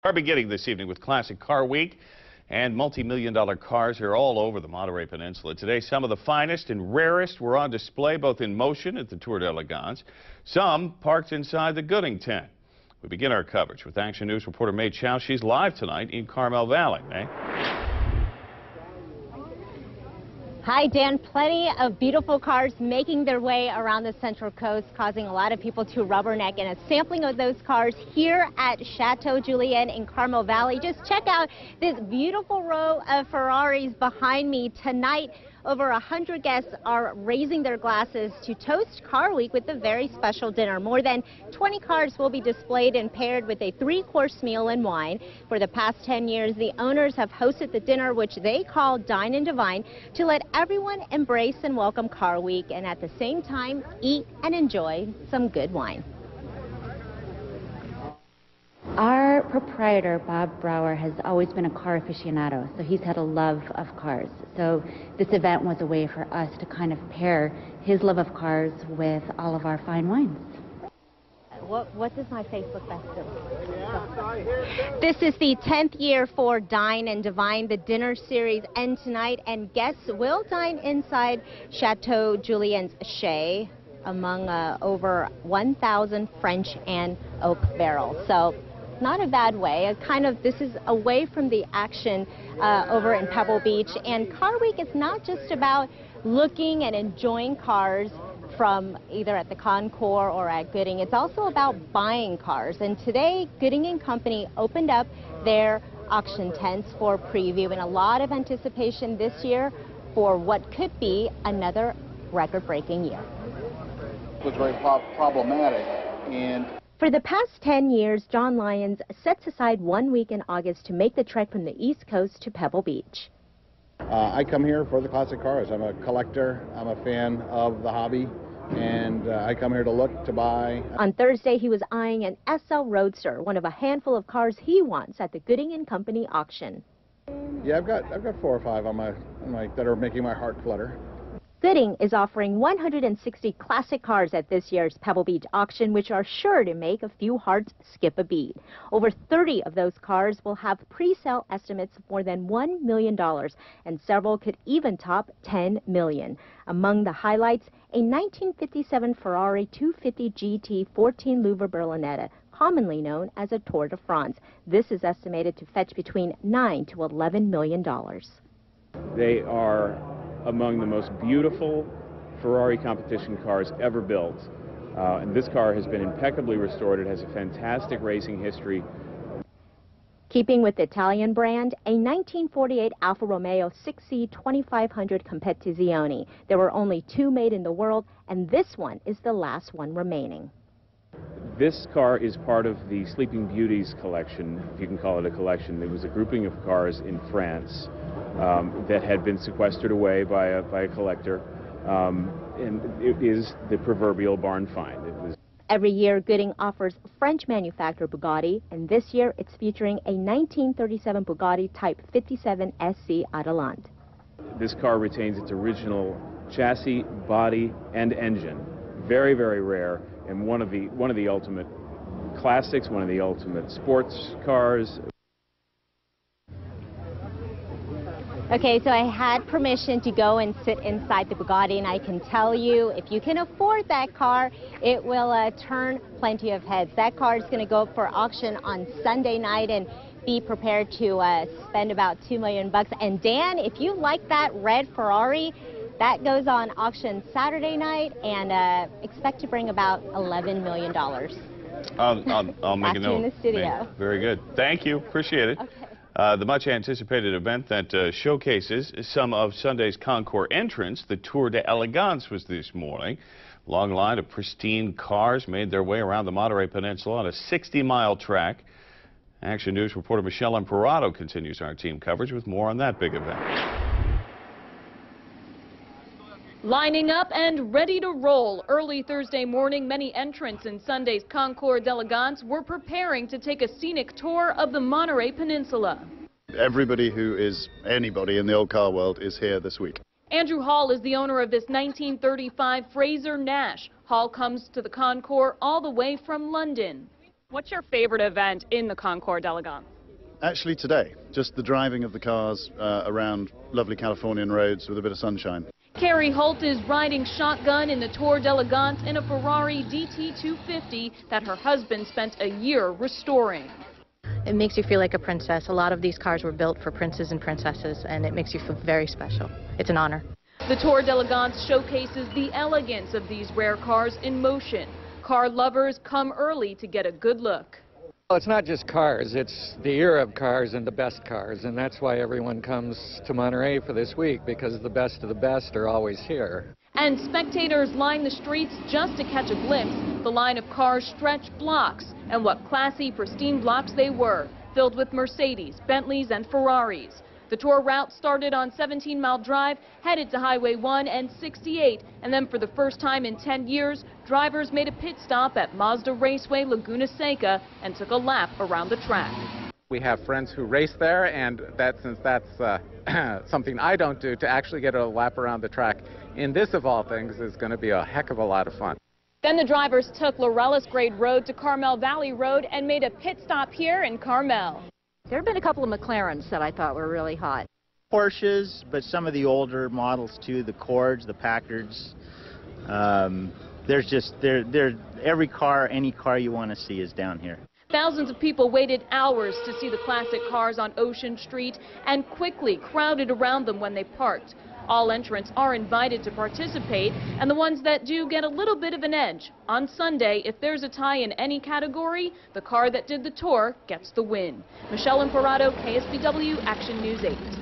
Our beginning this evening with Classic Car Week, and multi-million-dollar cars are all over the Monterey Peninsula. Today, some of the finest and rarest were on display, both in motion at the Tour d'Elegance, some parked inside the Gooding tent. We begin our coverage with Action News reporter May Chow. She's live tonight in Carmel Valley. May? Hi, Dan. Plenty of beautiful cars making their way around the Central Coast, causing a lot of people to rubberneck. And a sampling of those cars here at Chateau Julienne in Carmel Valley. Just check out this beautiful row of Ferraris behind me. Tonight, over 100 guests are raising their glasses to toast Car Week with a very special dinner. More than 20 cars will be displayed and paired with a 3-course meal and wine. For the past 10 years, the owners have hosted the dinner, which they call Dine and Divine, to let everyone embrace and welcome Car Week and at the same time eat and enjoy some good wine. Our proprietor, Bob Brower, has always been a car aficionado, so he's had a love of cars. So this event was a way for us to kind of pair his love of cars with all of our fine wines. What does my face look best to? This is the 10th year for Dine and Divine. The dinner series ends tonight, and guests will dine inside Chateau Julienne's Chez among over 1,000 French and oak barrels. So not a bad way. This is away from the action over in Pebble Beach. And Car Week is not just about looking and enjoying cars from either at the Concours or at Gooding. It's also about buying cars. And today, Gooding & Company opened up their auction tents for preview, and a lot of anticipation this year for what could be another record-breaking year. It was very problematic, and for the past 10 years, John Lyons sets aside 1 week in August to make the trek from the East Coast to Pebble Beach. I come here for the classic cars. I'm a collector. I'm a fan of the hobby, and I come here to look, to buy. On Thursday, he was eyeing an SL Roadster, one of a handful of cars he wants at the Gooding & Company auction. Yeah, I've got 4 or 5 on my that are making my heart flutter. Gooding is offering 160 classic cars at this year's Pebble Beach auction, which are sure to make a few hearts skip a beat. Over 30 of those cars will have pre-sale estimates of more than $1 million, and several could even top $10 million. Among the highlights, a 1957 Ferrari 250 GT 14 Louvre Berlinetta, commonly known as a Tour de France. This is estimated to fetch between $9 to $11 million. They are among the most beautiful Ferrari competition cars ever built. And this car has been impeccably restored. It has a fantastic racing history. Keeping with the Italian brand, a 1948 Alfa Romeo 6C 2500 Competizione. There were only 2 made in the world, and this one is the last one remaining. This car is part of the Sleeping Beauties collection, if you can call it a collection. It was a grouping of cars in France that had been sequestered away by a collector, and it is the proverbial barn find. Every year, Gooding offers French manufacturer Bugatti, and this year it's featuring a 1937 Bugatti Type 57 SC Adelante. This car retains its original chassis, body, and engine. Very, very rare, and one of the ultimate classics, one of the ultimate sports cars. Okay, so I had permission to go and sit inside the Bugatti, and I can tell you, if you can afford that car, it will turn plenty of heads. That car is going to go up for auction on Sunday night, and be prepared to spend about $2 million. And Dan, if you like that red Ferrari, that goes on auction Saturday night, and expect to bring about $11 million. I'll make a note. In the studio. Very good. Thank you. Appreciate it. Okay. The much-anticipated event that showcases some of Sunday's Concours entrants, the Tour d'Elegance, was this morning. Long line of pristine cars made their way around the Monterey Peninsula on a 60-mile track. Action News reporter Michelle Imperato continues our team coverage with more on that big event. Lining up and ready to roll. Early Thursday morning, many entrants in Sunday's Concours d'Elegance were preparing to take a scenic tour of the Monterey Peninsula. Everybody who is anybody in the old car world is here this week. Andrew Hall is the owner of this 1935 Fraser Nash. Hall comes to the Concours all the way from London. What's your favorite event in the Concours d'Elegance? Actually today, just the driving of the cars around lovely Californian roads with a bit of sunshine. Carrie Holt is riding shotgun in the Tour d'Elegance in a Ferrari DT250 that her husband spent a year restoring. It makes you feel like a princess. A lot of these cars were built for princes and princesses, and it makes you feel very special. It's an honor. The Tour d'Elegance showcases the elegance of these rare cars in motion. Car lovers come early to get a good look. Well, it's not just cars, it's the era of cars and the best cars, and that's why everyone comes to Monterey for this week, because the best of the best are always here. And spectators line the streets just to catch a glimpse. The line of cars stretched blocks, and what classy, pristine blocks they were, filled with Mercedes, Bentleys, and Ferraris. The tour route started on 17 Mile Drive, headed to Highway 1 and 68, and then for the first time in 10 years, drivers made a pit stop at Mazda Raceway Laguna Seca and took a lap around the track. We have friends who race there, and since that's something I don't do, to actually get a lap around the track in this, of all things, is going to be a heck of a lot of fun. Then the drivers took Laurelis Grade Road to Carmel Valley Road and made a pit stop here in Carmel. There have been a couple of McLarens that I thought were really hot. Porsches, but some of the older models too, the Accords, the Packards. Every car, any car you want to see is down here. Thousands of people waited hours to see the classic cars on Ocean Street and quickly crowded around them when they parked. All entrants are invited to participate, and the ones that do get a little bit of an edge. On Sunday, if there's a tie in any category, the car that did the tour gets the win. Michelle Imparato, KSBW Action News 8.